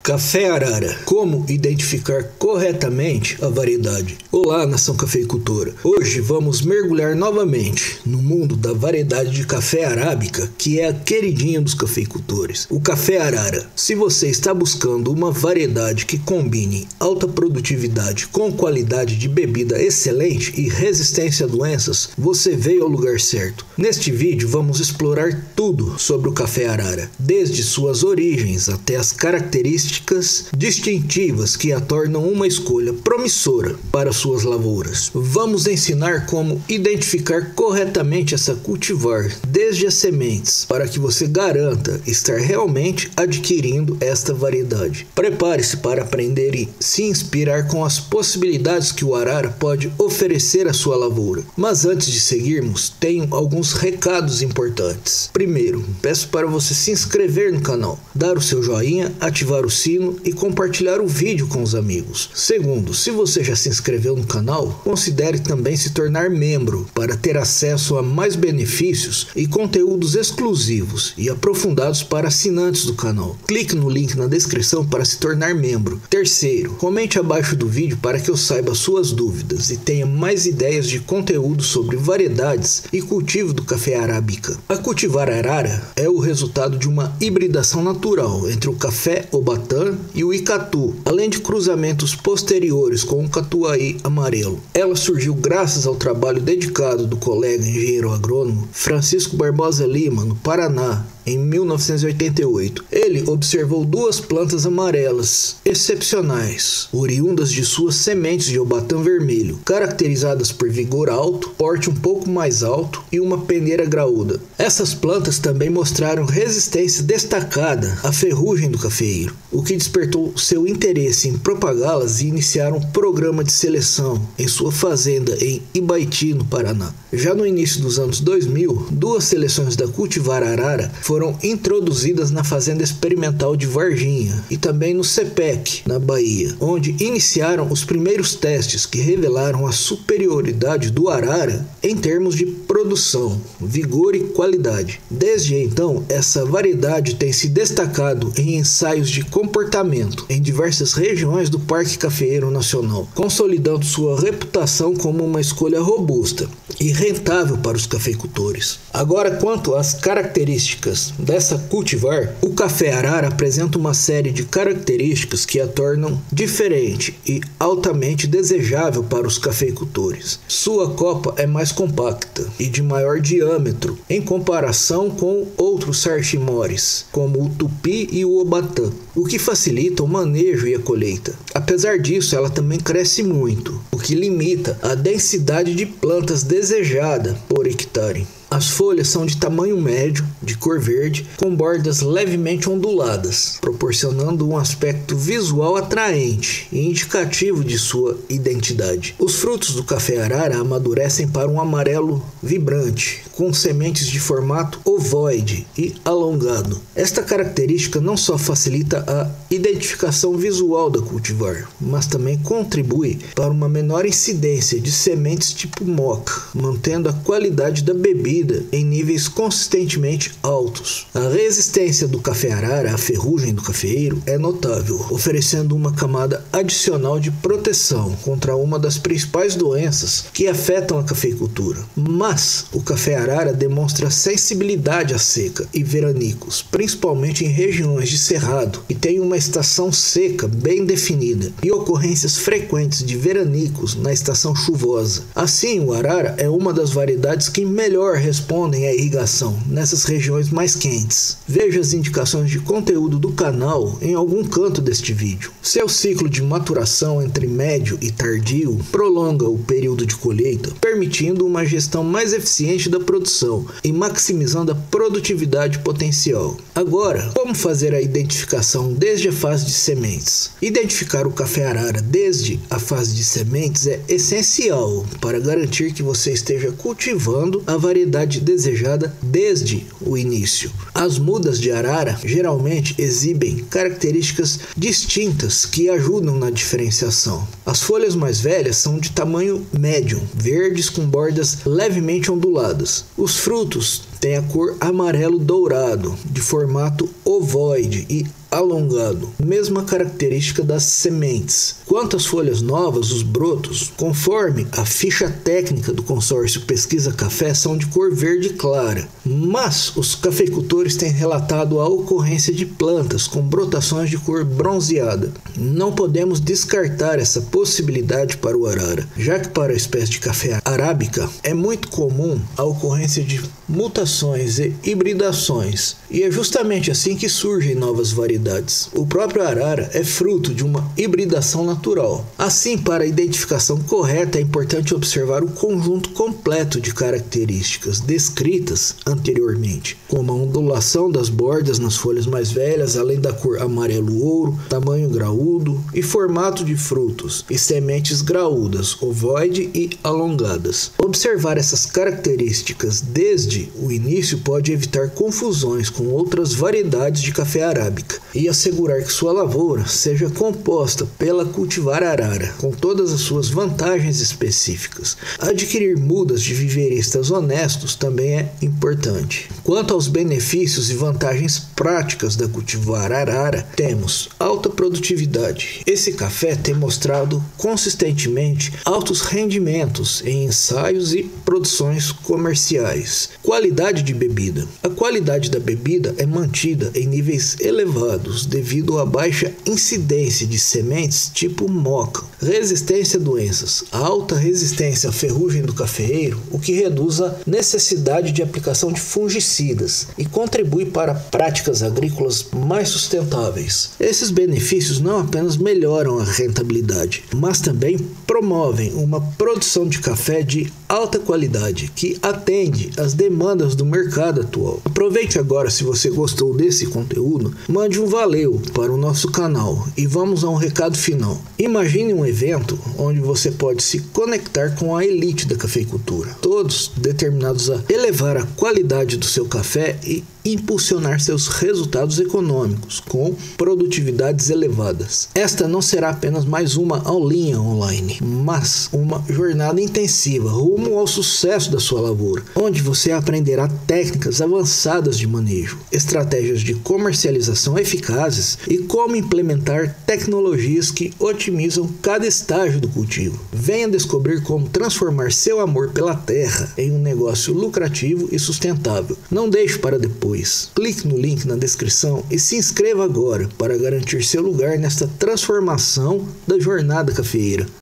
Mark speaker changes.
Speaker 1: Café Arara. Como identificar corretamente a variedade? Olá, nação cafeicultora. Hoje vamos mergulhar novamente no mundo da variedade de café arábica, que é a queridinha dos cafeicultores, o café Arara. Se você está buscando uma variedade que combine alta produtividade com qualidade de bebida excelente e resistência a doenças, você veio ao lugar certo. Neste vídeo vamos explorar tudo sobre o café Arara, desde suas origens até as características distintivas que a tornam uma escolha promissora para suas lavouras. Vamos ensinar como identificar corretamente essa cultivar, desde as sementes, para que você garanta estar realmente adquirindo esta variedade. Prepare-se para aprender e se inspirar com as possibilidades que o Arara pode oferecer à sua lavoura. Mas antes de seguirmos, tenho alguns recados importantes. Primeiro, peço para você se inscrever no canal, dar o seu joinha, ativar o sino e compartilhar o vídeo com os amigos. Segundo, se você já se inscreveu no canal, considere também se tornar membro para ter acesso a mais benefícios e conteúdos exclusivos e aprofundados para assinantes do canal. Clique no link na descrição para se tornar membro. Terceiro, comente abaixo do vídeo para que eu saiba suas dúvidas e tenha mais ideias de conteúdo sobre variedades e cultivo do café arábica. A cultivar Arara é o resultado de uma hibridação natural entre o café Obatã e o Icatu, além de cruzamentos posteriores com o Catuai amarelo. Ela surgiu graças ao trabalho dedicado do colega engenheiro agrônomo Francisco Barbosa Lima, no Paraná, em 1988. Ele observou duas plantas amarelas excepcionais, oriundas de suas sementes de Obatã vermelho, caracterizadas por vigor alto, porte um pouco mais alto e uma peneira graúda. Essas plantas também mostraram resistência destacada à ferrugem do cafeeiro, o que despertou seu interesse em propagá-las e iniciar um programa de seleção em sua fazenda em Ibaiti, no Paraná. Já no início dos anos 2000, duas seleções da cultivar Arara foram introduzidas na Fazenda Experimental de Varginha e também no CEPEC, na Bahia, onde iniciaram os primeiros testes que revelaram a superioridade do Arara em termos de produção, vigor e qualidade. Desde então, essa variedade tem se destacado em ensaios de comportamento em diversas regiões do Parque Cafeeiro Nacional, consolidando sua reputação como uma escolha robusta e rentável para os cafeicultores. Agora, quanto às características dessa cultivar, o café Arara apresenta uma série de características que a tornam diferente e altamente desejável para os cafeicultores. Sua copa é mais compacta e de maior diâmetro em comparação com outros sartimores, como o tupi e o obatã, o que facilita o manejo e a colheita. Apesar disso, ela também cresce muito, o que limita a densidade de plantas desejada por hectare. As folhas são de tamanho médio, de cor verde, com bordas levemente onduladas, proporcionando um aspecto visual atraente e indicativo de sua identidade. Os frutos do café Arara amadurecem para um amarelo vibrante, com sementes de formato ovoide e alongado. Esta característica não só facilita a identificação visual da cultivar, mas também contribui para uma menor incidência de sementes tipo moca, mantendo a qualidade da bebida em níveis consistentemente altos. A resistência do café Arara à ferrugem do cafeeiro é notável, oferecendo uma camada adicional de proteção contra uma das principais doenças que afetam a cafeicultura. Mas o café Arara demonstra sensibilidade à seca e veranicos, principalmente em regiões de cerrado, e tem uma estação seca bem definida e ocorrências frequentes de veranicos na estação chuvosa. Assim, o Arara é uma das variedades que melhor respondem à irrigação nessas regiões mais quentes. Veja as indicações de conteúdo do canal em algum canto deste vídeo. Seu ciclo de maturação entre médio e tardio prolonga o período de colheita, permitindo uma gestão mais eficiente da produção e maximizando a produtividade potencial. Agora, como fazer a identificação desde a fase de sementes? Identificar o café Arara desde a fase de sementes é essencial para garantir que você esteja cultivando a variedade desejada desde o início. As mudas de Arara geralmente exibem características distintas que ajudam na diferenciação. As folhas mais velhas são de tamanho médio, verdes com bordas levemente onduladas. Os frutos têm a cor amarelo dourado, de formato ovoide e alongado, mesma característica das sementes. Quanto às folhas novas, os brotos, conforme a ficha técnica do consórcio Pesquisa Café, são de cor verde clara, mas os cafeicultores têm relatado a ocorrência de plantas com brotações de cor bronzeada. Não podemos descartar essa possibilidade para o arara, já que para a espécie de café arábica é muito comum a ocorrência de mutações e hibridações, e é justamente assim que surgem novas variedades. O próprio arara é fruto de uma hibridação natural. Assim, para a identificação correta é importante observar o conjunto completo de características descritas anteriormente, como a ondulação das bordas nas folhas mais velhas, além da cor amarelo-ouro, tamanho graúdo e formato de frutos e sementes graúdas, ovoide e alongadas. Observar essas características desde o início pode evitar confusões com outras variedades de café arábica e assegurar que sua lavoura seja composta pela cultivar arara, com todas as suas vantagens específicas. Adquirir mudas de viveiristas honestos também é importante. Quanto aos benefícios e vantagens práticas da cultivar arara, temos alta produtividade. Esse café tem mostrado consistentemente altos rendimentos em ensaios e produções comerciais. Qualidade de bebida. A qualidade da bebida é mantida em níveis elevados devido à baixa incidência de sementes tipo moca, resistência a doenças, a alta resistência à ferrugem do cafeeiro, o que reduz a necessidade de aplicação de fungicidas e contribui para práticas agrícolas mais sustentáveis. Esses benefícios não apenas melhoram a rentabilidade, mas também promovem uma produção de café de alta qualidade que atende às demandas do mercado atual. Aproveite agora, se você gostou desse conteúdo, mande um valeu para o nosso canal e vamos a um recado final. Imagine um evento onde você pode se conectar com a elite da cafeicultura, todos determinados a elevar a qualidade do seu café e impulsionar seus resultados econômicos com produtividades elevadas. Esta não será apenas mais uma aulinha online, mas uma jornada intensiva rumo ao sucesso da sua lavoura, onde você aprenderá técnicas avançadas de manejo, estratégias de comercialização eficazes e como implementar tecnologias que otimizam cada estágio do cultivo. Venha descobrir como transformar seu amor pela terra em um negócio lucrativo e sustentável. Não deixe para depois. Clique no link na descrição e se inscreva agora para garantir seu lugar nesta transformação da jornada cafeeira.